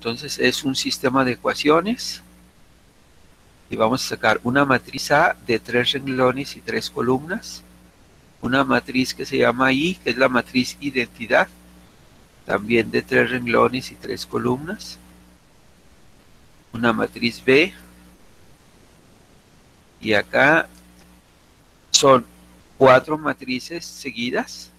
Entonces es un sistema de ecuaciones y vamos a sacar una matriz A de 3 renglones y 3 columnas, una matriz que se llama I, que es la matriz identidad, también de 3 renglones y 3 columnas, una matriz B, y acá son 4 matrices seguidas.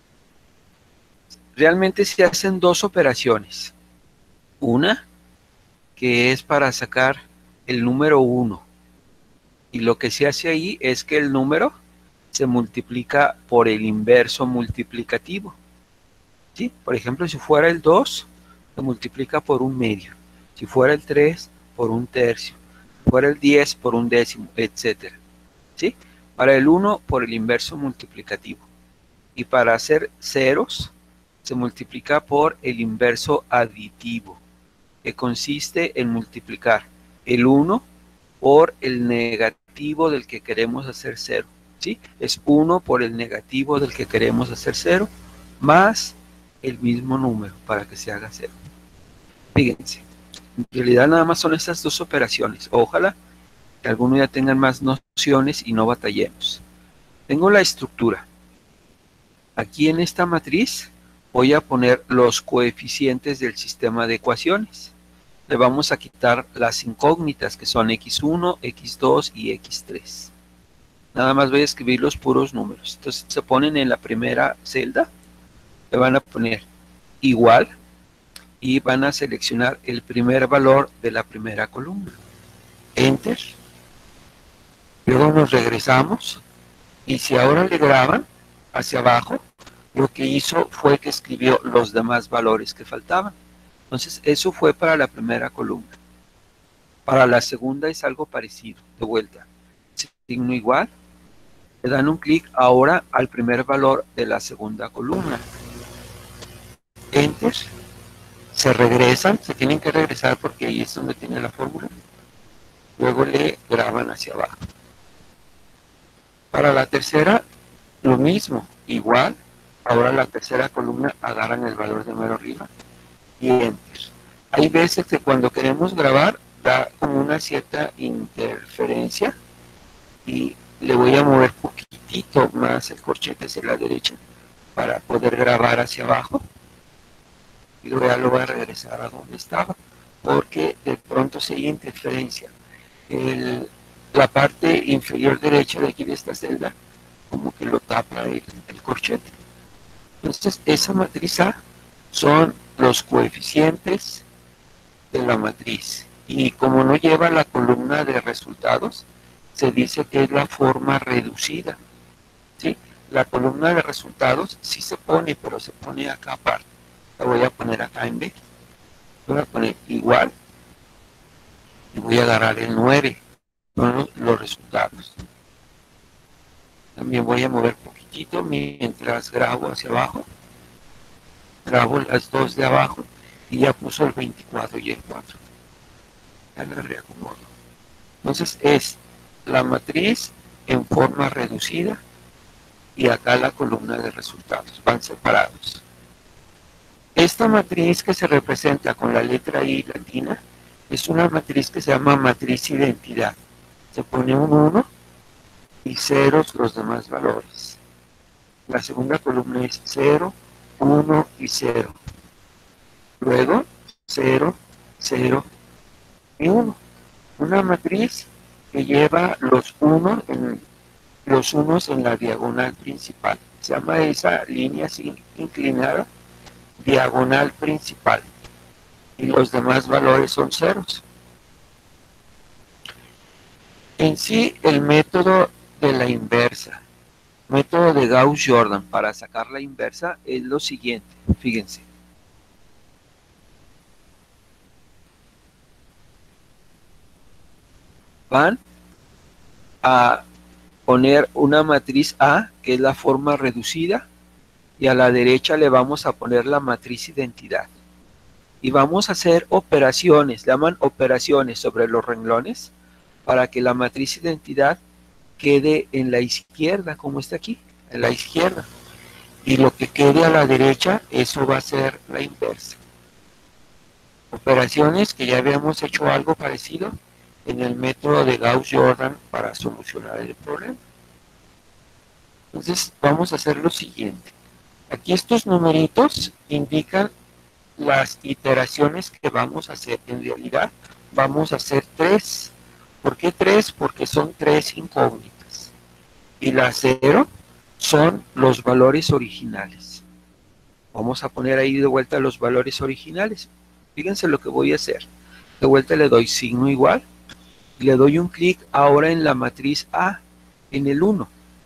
Realmente se hacen 2 operaciones, una que es para sacar el número 1, y lo que se hace ahí es que el número se multiplica por el inverso multiplicativo, ¿sí? Por ejemplo, si fuera el 2, se multiplica por un medio, si fuera el 3, por un tercio, si fuera el 10, por un décimo, etcétera, ¿sí? Para el 1, por el inverso multiplicativo, y para hacer ceros, se multiplica por el inverso aditivo, que consiste en multiplicar el 1 por el negativo del que queremos hacer 0, ¿sí? Es 1 por el negativo del que queremos hacer 0, más el mismo número para que se haga 0. Fíjense, en realidad nada más son estas 2 operaciones. Ojalá que algunos ya tengan más nociones y no batallemos. Tengo la estructura. Aquí en esta matriz voy a poner los coeficientes del sistema de ecuaciones. Le vamos a quitar las incógnitas que son x1, x2 y x3. Nada más voy a escribir los puros números. Entonces se ponen en la primera celda, le van a poner igual y van a seleccionar el primer valor de la primera columna. Enter. Luego nos regresamos y si ahora le graban hacia abajo, lo que hizo fue que escribió los demás valores que faltaban. Entonces eso fue para la primera columna. Para la segunda es algo parecido, de vuelta. Signo igual, le dan un clic ahora al primer valor de la segunda columna. Enter. Se regresan, se tienen que regresar porque ahí es donde tiene la fórmula. Luego le graban hacia abajo. Para la tercera, lo mismo, igual. Ahora la tercera columna agarran el valor de mero arriba y enter. Hay veces que cuando queremos grabar da como una cierta interferencia y le voy a mover poquitito más el corchete hacia la derecha para poder grabar hacia abajo y luego ya lo voy a regresar a donde estaba porque de pronto se hay interferencia. La parte inferior derecha de aquí de esta celda como que lo tapa el corchete. Entonces esa matriz A son los coeficientes de la matriz y como no lleva la columna de resultados se dice que es la forma reducida, ¿sí? La columna de resultados sí se pone, pero se pone acá aparte. La voy a poner acá en B, voy a poner igual y voy a agarrar el 9, son los resultados. También voy a mover poquitito mientras grabo hacia abajo, grabo las dos de abajo y ya puso el 24 y el 4. Ya lo reacomodo. Entonces es la matriz en forma reducida y acá la columna de resultados, van separados. Esta matriz que se representa con la letra I latina es una matriz que se llama matriz identidad. Se pone un 1 y ceros los demás valores. La segunda columna es 0, 1 y 0. Luego 0, 0 y 1. Una matriz que lleva los unos en la diagonal principal. Se llama esa línea inclinada diagonal principal. Y los demás valores son ceros. En sí, el método de la inversa, método de Gauss-Jordan para sacar la inversa es lo siguiente. Fíjense. Van a poner una matriz A, que es la forma reducida, y a la derecha le vamos a poner la matriz identidad. Y vamos a hacer operaciones, le llaman operaciones sobre los renglones, para que la matriz identidad quede en la izquierda, como está aquí, en la izquierda. Y lo que quede a la derecha, eso va a ser la inversa. Operaciones que ya habíamos hecho algo parecido en el método de Gauss-Jordan para solucionar el problema. Entonces vamos a hacer lo siguiente. Aquí estos numeritos indican las iteraciones que vamos a hacer. En realidad vamos a hacer 3. ¿Por qué 3? Porque son 3 incógnitas. Y la 0 son los valores originales. Vamos a poner ahí de vuelta los valores originales. Fíjense lo que voy a hacer. De vuelta le doy signo igual. Y le doy un clic ahora en la matriz A, en el 1.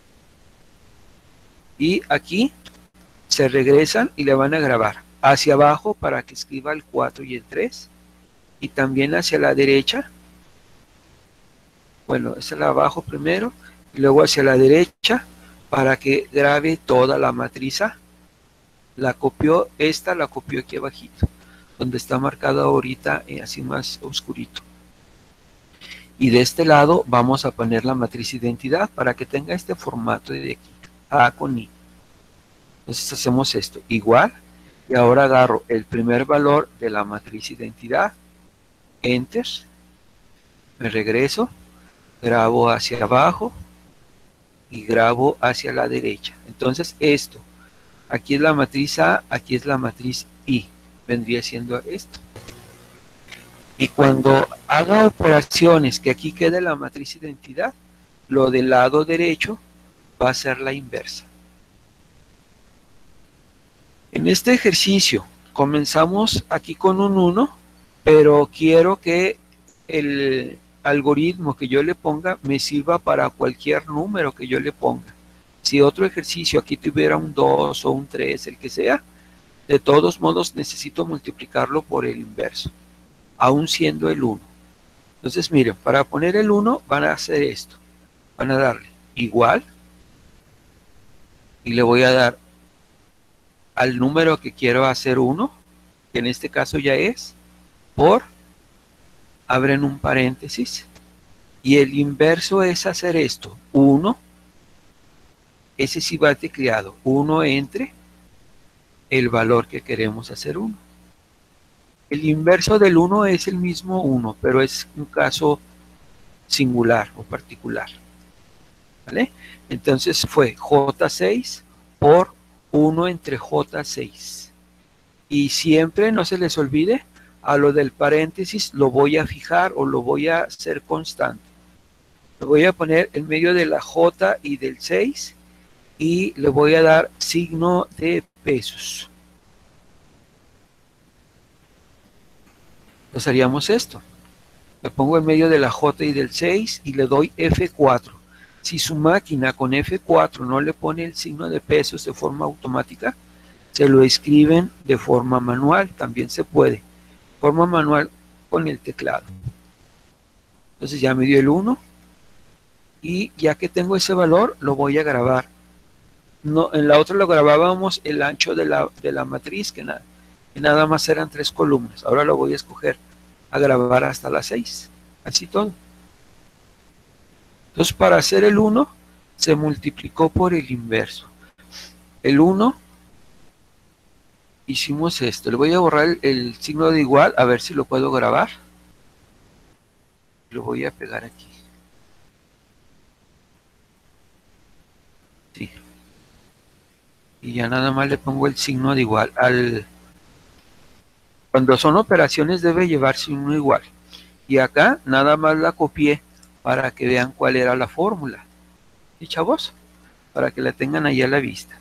Y aquí se regresan y le van a grabar hacia abajo para que escriba el 4 y el 3. Y también hacia la derecha. Bueno, es el abajo primero. Y luego hacia la derecha para que grabe toda la matriz A. La copió, esta la copió aquí abajito, donde está marcada ahorita así más oscurito. Y de este lado vamos a poner la matriz identidad para que tenga este formato de aquí, A con I. Entonces hacemos esto, igual, y ahora agarro el primer valor de la matriz identidad, Enter, me regreso, grabo hacia abajo y grabo hacia la derecha. Entonces esto, aquí es la matriz A, aquí es la matriz I, vendría siendo esto. Y cuando haga operaciones que aquí quede la matriz identidad, lo del lado derecho va a ser la inversa. En este ejercicio comenzamos aquí con un 1, pero quiero que el algoritmo que yo le ponga me sirva para cualquier número que yo le ponga. Si otro ejercicio aquí tuviera un 2 o un 3, el que sea, de todos modos necesito multiplicarlo por el inverso, aún siendo el 1. Entonces, miren, para poner el 1 van a hacer esto. Van a darle igual y le voy a dar al número que quiero hacer 1, que en este caso ya es, por, abren un paréntesis, y el inverso es hacer esto, 1, ese sí va tecleado, 1 entre el valor que queremos hacer 1. El inverso del 1 es el mismo 1, pero es un caso singular o particular. ¿Vale? Entonces fue J6 por 1 entre J6. Y siempre, no se les olvide, a lo del paréntesis lo voy a fijar o lo voy a hacer constante. Lo voy a poner en medio de la J y del 6 y le voy a dar signo de pesos. Entonces haríamos esto. Le pongo en medio de la J y del 6 y le doy F4. Si su máquina con F4 no le pone el signo de pesos de forma automática, se lo escriben de forma manual, también se puede. Forma manual con el teclado. Entonces ya me dio el 1 y ya que tengo ese valor lo voy a grabar. No, en la otra lo grabábamos el ancho de la matriz, que nada más eran 3 columnas. Ahora lo voy a escoger a grabar hasta las 6. Así todo. Entonces para hacer el 1 se multiplicó por el inverso. El 1 hicimos esto. Le voy a borrar el signo de igual a ver si lo puedo grabar. Lo voy a pegar aquí. Sí. Y ya nada más le pongo el signo de igual. Cuando son operaciones debe llevarse uno igual. Y acá nada más la copié para que vean cuál era la fórmula. ¿Sí, chavos? Para que la tengan ahí a la vista.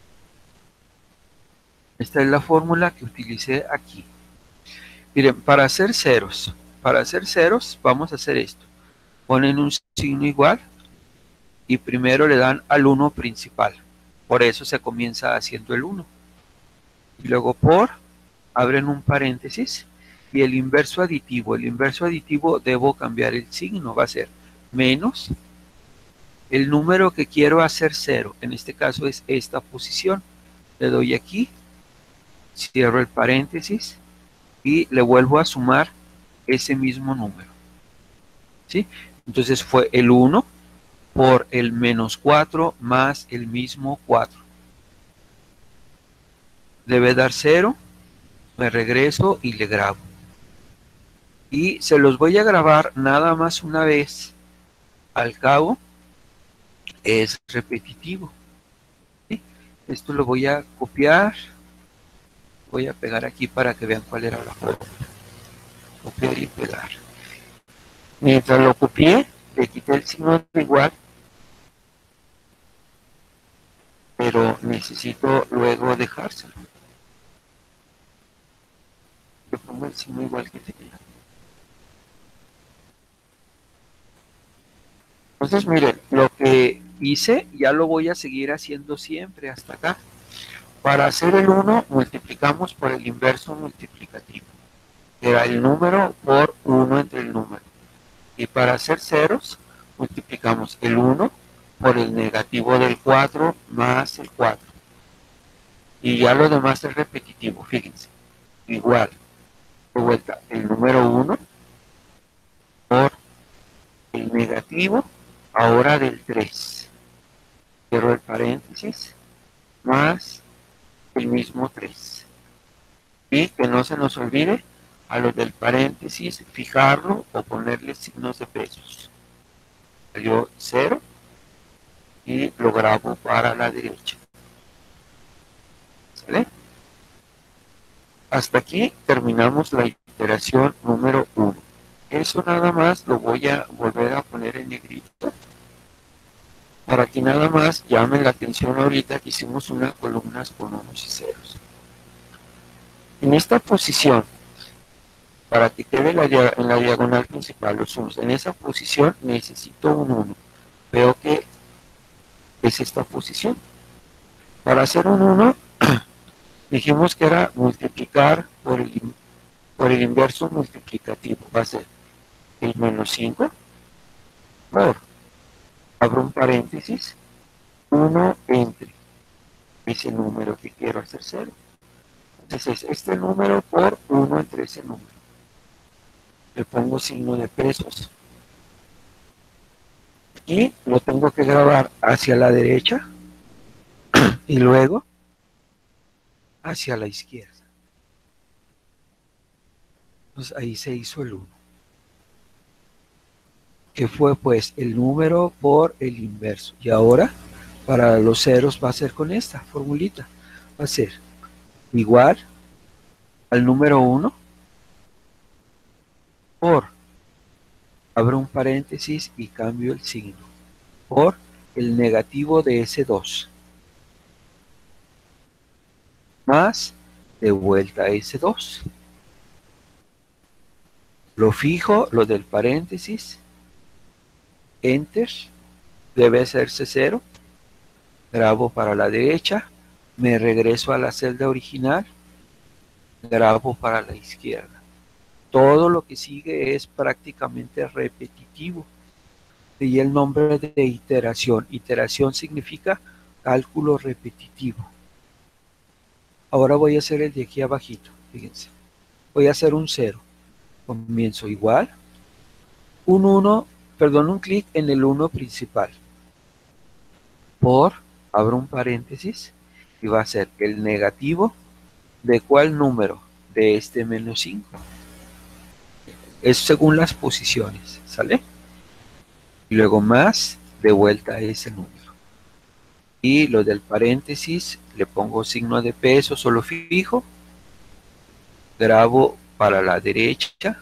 Esta es la fórmula que utilicé aquí. Miren, para hacer ceros vamos a hacer esto. Ponen un signo igual y primero le dan al 1 principal. Por eso se comienza haciendo el 1. Y luego por, abren un paréntesis y el inverso aditivo. El inverso aditivo debo cambiar el signo, va a ser menos el número que quiero hacer 0. En este caso es esta posición. Le doy aquí, cierro el paréntesis y le vuelvo a sumar ese mismo número. ¿Sí? Entonces fue el 1 por el menos 4 más el mismo 4. Debe dar 0, me regreso y le grabo. y se los voy a grabar nada más una vez. Al cabo es repetitivo, ¿sí? Esto lo voy a copiar, voy a pegar aquí para que vean cuál era la forma. Copiar y pegar. Mientras lo copié, le quité el signo de igual, pero necesito luego dejárselo. Le pongo el signo igual que tenía. Entonces, miren, lo que hice ya lo voy a seguir haciendo siempre hasta acá. Para hacer el 1, multiplicamos por el inverso multiplicativo, que era el número por 1 entre el número. Y para hacer ceros, multiplicamos el 1 por el negativo del 4 más el 4. Y ya lo demás es repetitivo, fíjense. Igual, de vuelta, el número 1 por el negativo, ahora del 3. Cierro el paréntesis, más el mismo 3. Y que no se nos olvide a los del paréntesis fijarlo o ponerle signos de pesos. Salió 0 y lo grabo para la derecha. ¿Sale? Hasta aquí terminamos la iteración número 1. Eso nada más lo voy a volver a poner en negrito para que nada más llamen la atención ahorita que hicimos unas columnas con unos y ceros. En esta posición, para que quede en la diagonal principal los unos, en esa posición necesito un 1. Veo que es esta posición. Para hacer un 1, dijimos que era multiplicar por el inverso multiplicativo. Va a ser el menos 5 por, abro un paréntesis, 1 entre ese número que quiero hacer 0. Entonces es este número por 1 entre ese número. Le pongo signo de pesos y lo tengo que grabar hacia la derecha y luego hacia la izquierda. Entonces ahí se hizo el 1, que fue pues el número por el inverso. Y ahora para los ceros va a ser con esta formulita. Va a ser igual al número 1 por, abro un paréntesis y cambio el signo, por el negativo de ese 2, más de vuelta a ese 2. Lo fijo, lo del paréntesis, enter, debe hacerse 0, grabo para la derecha, me regreso a la celda original, grabo para la izquierda. Todo lo que sigue es prácticamente repetitivo. Y el nombre de iteración. Iteración significa cálculo repetitivo. Ahora voy a hacer el de aquí abajito, fíjense. Voy a hacer un 0. Comienzo igual. Un clic en el 1 principal. Por, abro un paréntesis, y va a ser el negativo de cuál número, de este menos 5. Es según las posiciones, ¿sale? Y luego más, de vuelta a ese número. Y lo del paréntesis, le pongo signo de peso, solo fijo, grabo para la derecha,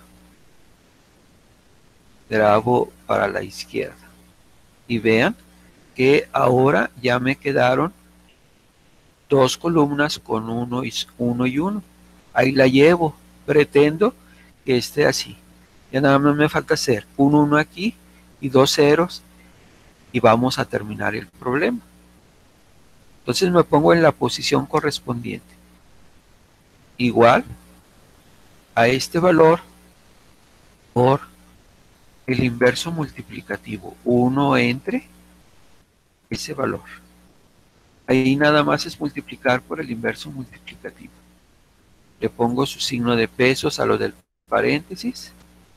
grabo para la izquierda. Y vean que ahora ya me quedaron dos columnas con 1 y 1. Ahí la llevo, pretendo que esté así. Ya nada más me falta hacer un 1 aquí y dos ceros y vamos a terminar el problema. Entonces me pongo en la posición correspondiente. Igual a este valor por el inverso multiplicativo, 1 entre ese valor. Ahí nada más es multiplicar por el inverso multiplicativo. Le pongo su signo de pesos a lo del paréntesis,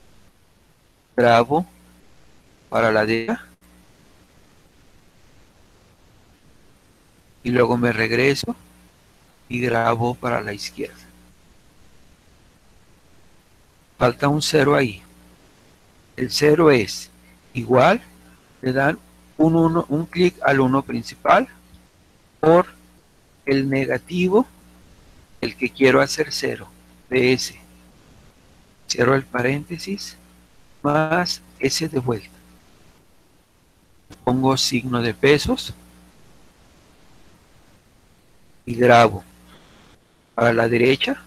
grabo para la derecha y luego me regreso y grabo para la izquierda. falta un 0 ahí. El 0 es igual, le dan un clic al 1 principal por el negativo, el que quiero hacer 0, de ese. Cierro el paréntesis, más S de vuelta. Pongo signo de pesos y grabo para la derecha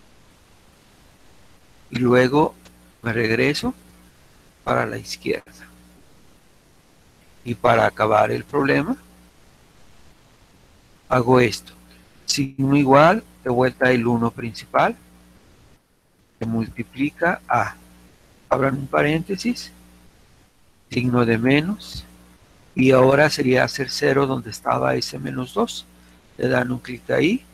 y luego me regreso para la izquierda. Y para acabar el problema, hago esto. Signo igual, de vuelta el 1 principal, se multiplica a, abran un paréntesis, signo de menos, y ahora sería hacer 0 donde estaba ese menos 2. Le dan un clic ahí,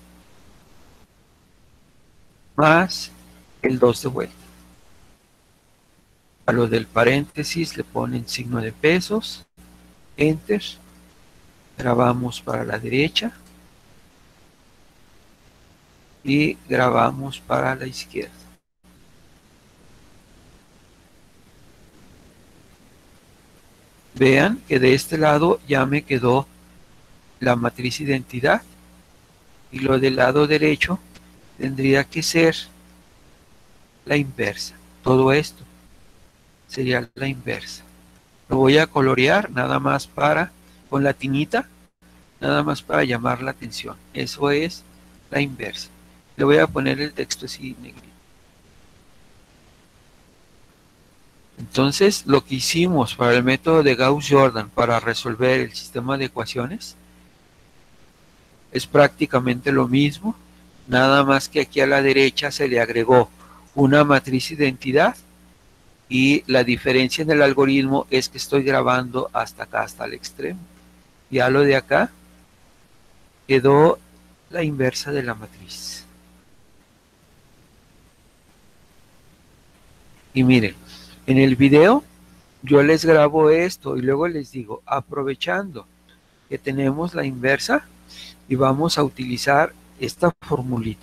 más el 2 de vuelta. A lo del paréntesis le ponen signo de pesos, enter, grabamos para la derecha y grabamos para la izquierda. Vean que de este lado ya me quedó la matriz identidad y lo del lado derecho tendría que ser la inversa. Todo esto sería la inversa. Lo voy a colorear nada más para, con la tinita, nada más para llamar la atención. Eso es la inversa. Le voy a poner el texto así negrito. Entonces, lo que hicimos para el método de Gauss-Jordan para resolver el sistema de ecuaciones es prácticamente lo mismo, nada más que aquí a la derecha se le agregó una matriz identidad y la diferencia en el algoritmo es que estoy grabando hasta acá, hasta el extremo. Ya lo de acá quedó la inversa de la matriz. Y miren, en el video yo les grabo esto y luego les digo, aprovechando que tenemos la inversa, y vamos a utilizar esta formulita.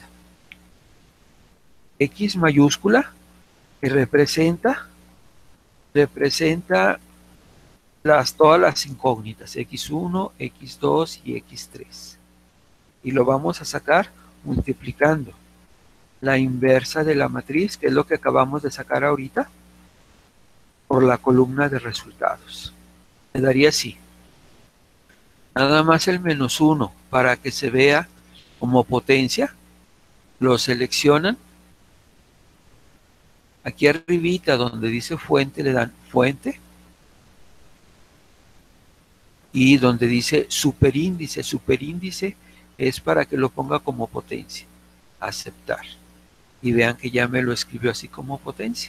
X mayúscula que representa todas las incógnitas, X1, X2 y X3. Y lo vamos a sacar multiplicando la inversa de la matriz, que es lo que acabamos de sacar ahorita, por la columna de resultados. Me daría así. Nada más el menos 1 para que se vea como potencia. Lo seleccionan. Aquí arribita donde dice fuente le dan fuente. Y donde dice superíndice, superíndice es para que lo ponga como potencia. Aceptar. Y vean que ya me lo escribió así como potencia.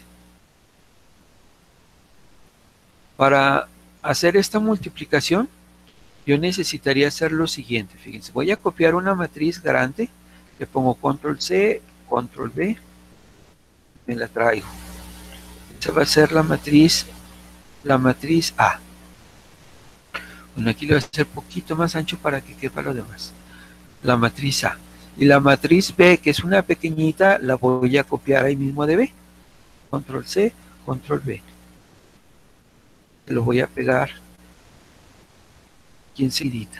Para hacer esta multiplicación, yo necesitaría hacer lo siguiente. Fíjense, voy a copiar una matriz grande, le pongo control C, control V, me la traigo. Esa va a ser la matriz A. Bueno, aquí lo voy a hacer un poquito más ancho para que quepa lo demás. La matriz A. Y la matriz B, que es una pequeñita, la voy a copiar ahí mismo de B. Control C, control V. Lo voy a pegar aquí enseguida.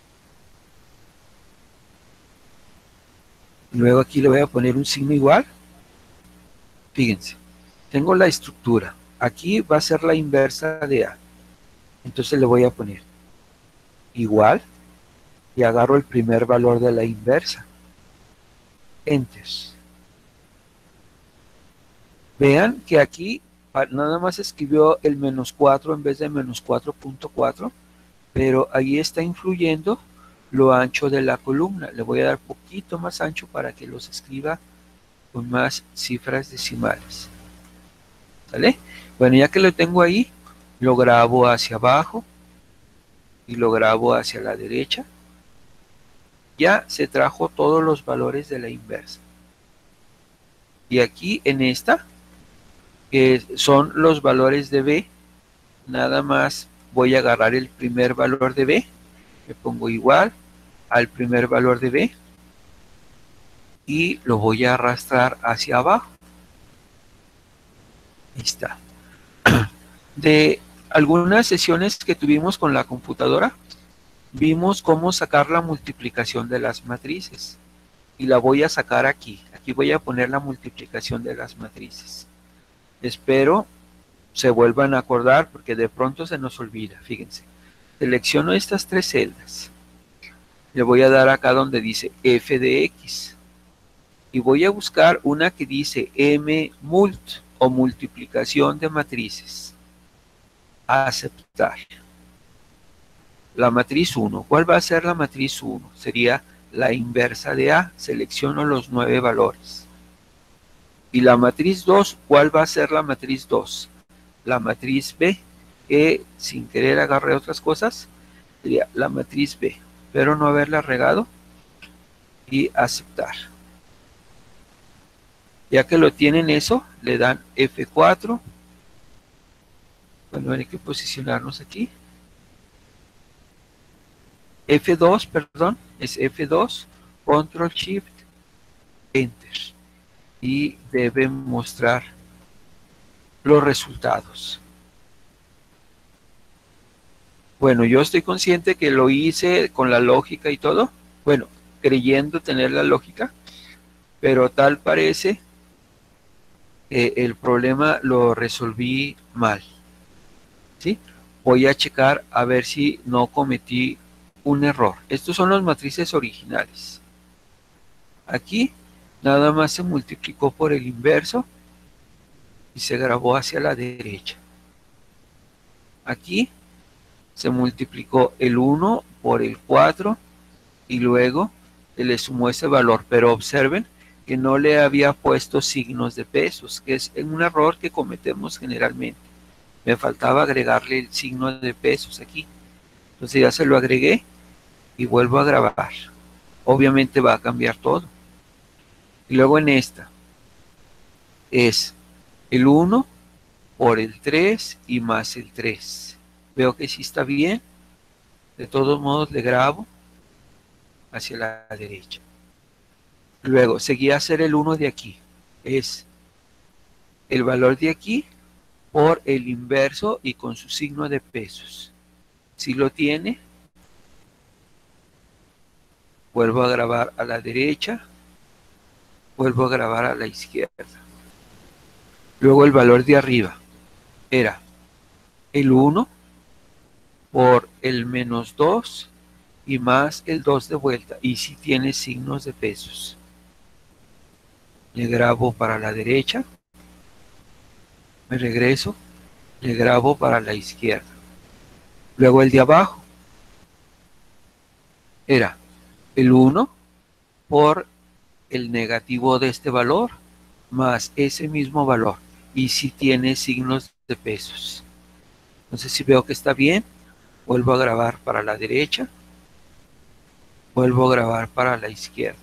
Luego aquí le voy a poner un signo igual. Fíjense, tengo la estructura. Aquí va a ser la inversa de A. Entonces le voy a poner igual y agarro el primer valor de la inversa. Enter. Vean que aquí nada más escribió el menos 4 en vez de menos 4.4, pero ahí está influyendo lo ancho de la columna. Le voy a dar poquito más ancho para que los escriba con más cifras decimales. ¿Sale? Bueno, ya que lo tengo ahí, lo grabo hacia abajo y lo grabo hacia la derecha. Ya se trajo todos los valores de la inversa. Y aquí en esta, que son los valores de B, nada más voy a agarrar el primer valor de B, le pongo igual al primer valor de B y lo voy a arrastrar hacia abajo. Ahí está. De algunas sesiones que tuvimos con la computadora, vimos cómo sacar la multiplicación de las matrices. Y la voy a sacar aquí. Aquí voy a poner la multiplicación de las matrices. Espero se vuelvan a acordar porque de pronto se nos olvida. Fíjense. Selecciono estas tres celdas. Le voy a dar acá donde dice f de x. Y voy a buscar una que dice mmult o multiplicación de matrices. Aceptar. La matriz 1. ¿Cuál va a ser la matriz 1? Sería la inversa de A. Selecciono los 9 valores. Y la matriz 2, ¿cuál va a ser la matriz 2? La matriz B, que sin querer agarré otras cosas, sería la matriz B. Pero no haberla regado y aceptar. Ya que lo tienen eso, le dan F4. Bueno, hay que posicionarnos aquí. F2, perdón, es F2, Control Shift, Enter. Y debe mostrar los resultados. Bueno, yo estoy consciente que lo hice con la lógica y todo. Bueno, creyendo tener la lógica, pero tal parece que el problema lo resolví mal. ¿Sí? Voy a checar a ver si no cometí un error. Estos son las matrices originales. Aquí nada más se multiplicó por el inverso y se grabó hacia la derecha. Aquí se multiplicó el 1 por el 4 y luego se le sumó ese valor, pero observen que no le había puesto signos de pesos, que es un error que cometemos generalmente. Me faltaba agregarle el signo de pesos aquí. Entonces ya se lo agregué y vuelvo a grabar. Obviamente va a cambiar todo. Y luego en esta es el 1 por el 3 y más el 3. Veo que sí está bien. De todos modos le grabo hacia la derecha. Luego seguí a hacer el 1 de aquí. Es el valor de aquí por el inverso y con su signo de pesos. Si lo tiene, vuelvo a grabar a la derecha, vuelvo a grabar a la izquierda. Luego el valor de arriba era el 1 por el menos 2 y más el 2 de vuelta. Y si tiene signos de pesos. Le grabo para la derecha, me regreso, le grabo para la izquierda. Luego el de abajo era el 1 por el negativo de este valor más ese mismo valor. Y si tiene signos de pesos. Entonces si veo que está bien, vuelvo a grabar para la derecha, vuelvo a grabar para la izquierda.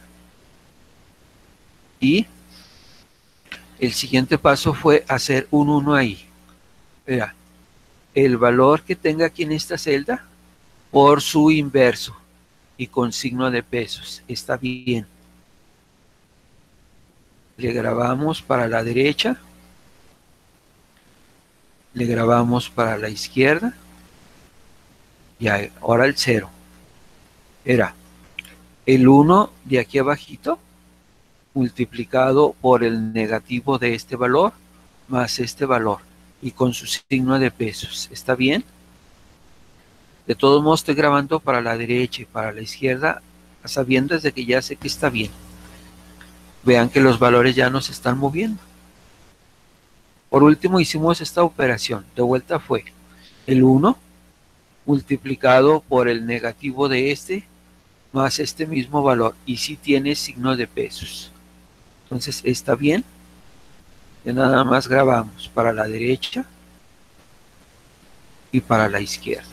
Y el siguiente paso fue hacer un 1 ahí. Mira, el valor que tenga aquí en esta celda por su inverso y con signo de pesos. Está bien. Le grabamos para la derecha. Le grabamos para la izquierda. Y ahora el 0. Era el 1 de aquí abajito multiplicado por el negativo de este valor más este valor y con su signo de pesos. ¿Está bien? De todos modos estoy grabando para la derecha y para la izquierda sabiendo desde que ya sé que está bien. Vean que los valores ya no se están moviendo. Por último hicimos esta operación. De vuelta fue el 1 multiplicado por el negativo de este más este mismo valor y si tiene signo de pesos. Entonces está bien. Ya nada más grabamos para la derecha y para la izquierda.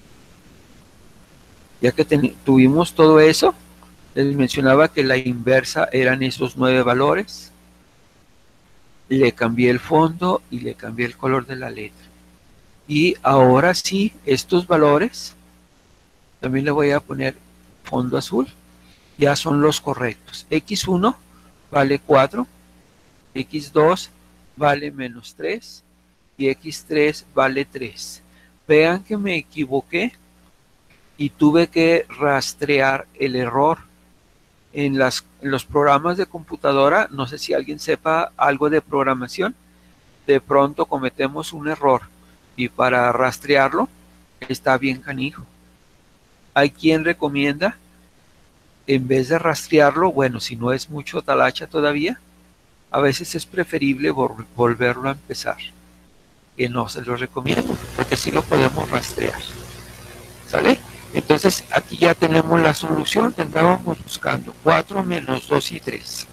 Ya que tuvimos todo eso, les mencionaba que la inversa eran esos 9 valores. Le cambié el fondo y le cambié el color de la letra. Y ahora sí, estos valores, también le voy a poner fondo azul, ya son los correctos. X1 vale 4, X2 vale menos 3 y x3 vale 3. Vean que me equivoqué y tuve que rastrear el error. En los programas de computadora, no sé si alguien sepa algo de programación, de pronto cometemos un error y para rastrearlo está bien canijo. Hay quien recomienda, en vez de rastrearlo, bueno, si no es mucho talacha todavía, a veces es preferible volverlo a empezar. Que no se lo recomiendo, porque sí lo podemos rastrear. ¿Sale? Entonces aquí ya tenemos la solución que andábamos buscando, 4 menos 2 y 3.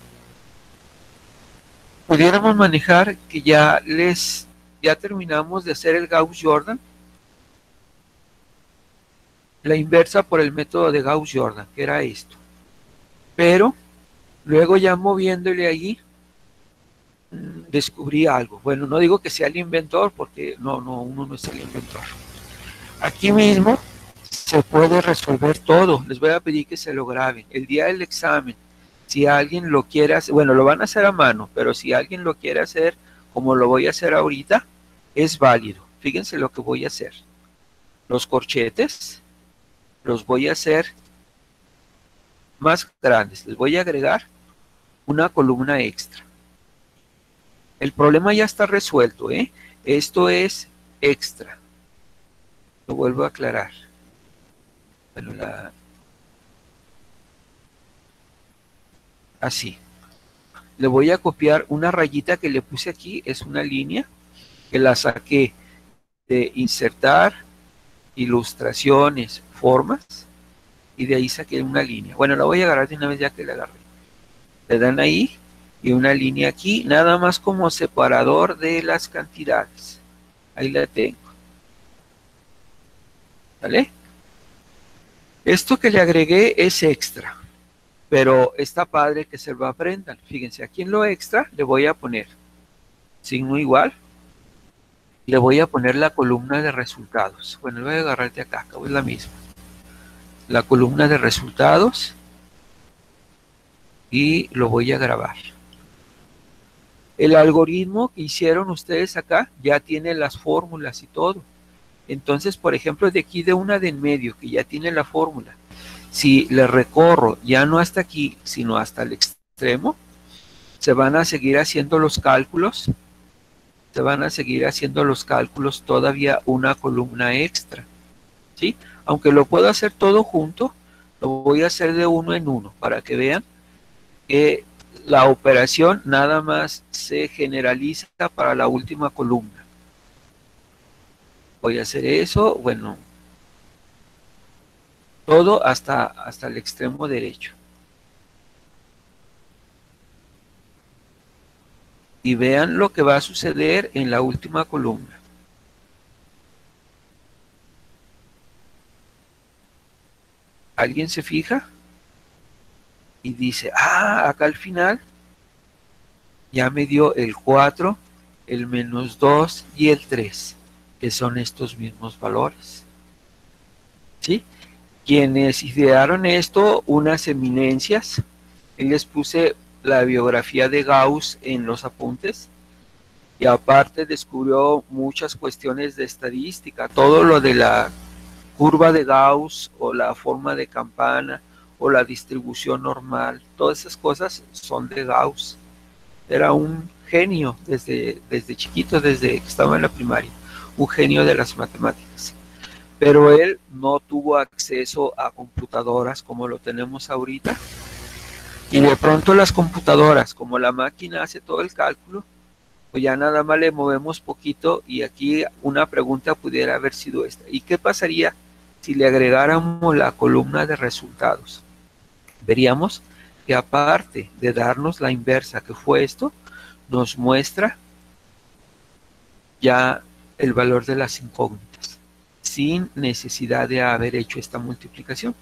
Pudiéramos manejar que ya terminamos de hacer el Gauss-Jordan, la inversa por el método de Gauss-Jordan, que era esto. Pero luego ya moviéndole allí, descubrí algo. Bueno, no digo que sea el inventor, porque uno no es el inventor. Aquí mismo se puede resolver todo. Les voy a pedir que se lo graben. El día del examen, si alguien lo quiere hacer, bueno, lo van a hacer a mano, pero si alguien lo quiere hacer como lo voy a hacer ahorita, es válido. Fíjense lo que voy a hacer. Los corchetes los voy a hacer más grandes. Les voy a agregar una columna extra. El problema ya está resuelto, ¿eh? Esto es extra. Lo vuelvo a aclarar. Bueno, así. Le voy a copiar una rayita que le puse aquí, es una línea que la saqué de insertar, ilustraciones, formas, y de ahí saqué una línea. Bueno, la voy a agarrar de una vez ya que la agarré. Le dan ahí y una línea aquí, nada más como separador de las cantidades. Ahí la tengo. ¿Vale? Esto que le agregué es extra, pero está padre que se lo aprendan. Fíjense, aquí en lo extra le voy a poner signo igual, le voy a poner la columna de resultados. Bueno, le voy a agarrar de acá, acá es la misma. La columna de resultados y lo voy a grabar. El algoritmo que hicieron ustedes acá ya tiene las fórmulas y todo. Entonces, por ejemplo, de aquí de una de en medio que ya tiene la fórmula, si le recorro ya no hasta aquí, sino hasta el extremo, se van a seguir haciendo los cálculos, todavía una columna extra, ¿sí? Aunque lo puedo hacer todo junto, lo voy a hacer de uno en uno para que vean que la operación nada más se generaliza para la última columna. Voy a hacer eso, bueno, todo hasta el extremo derecho. Y vean lo que va a suceder en la última columna. ¿Alguien se fija? Y dice, acá al final ya me dio el 4, el menos 2 y el 3, que son estos mismos valores. ¿Sí? Quienes idearon esto, unas eminencias, les puse la biografía de Gauss en los apuntes, y aparte descubrió muchas cuestiones de estadística, todo lo de la curva de Gauss o la forma de campana o la distribución normal, todas esas cosas son de Gauss. Era un genio desde chiquito, desde que estaba en la primaria, un genio de las matemáticas. Pero él no tuvo acceso a computadoras como lo tenemos ahorita, y de pronto las computadoras, como la máquina hace todo el cálculo, pues ya nada más le movemos poquito, y aquí una pregunta pudiera haber sido esta: ¿y qué pasaría si le agregáramos la columna de resultados? Veríamos que aparte de darnos la inversa, que fue esto, nos muestra ya el valor de las incógnitas, sin necesidad de haber hecho esta multiplicación.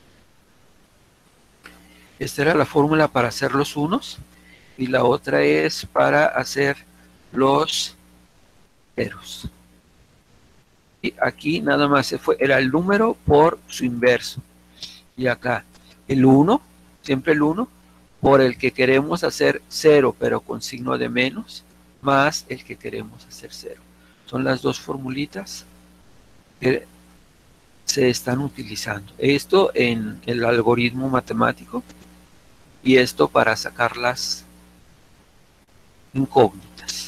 Esta era la fórmula para hacer los unos, y la otra es para hacer los ceros. Y aquí nada más era el número por su inverso. Y acá el 1, siempre el 1, por el que queremos hacer 0, pero con signo de menos, más el que queremos hacer 0. Son las dos formulitas que se están utilizando. Esto en el algoritmo matemático y esto para sacar las incógnitas.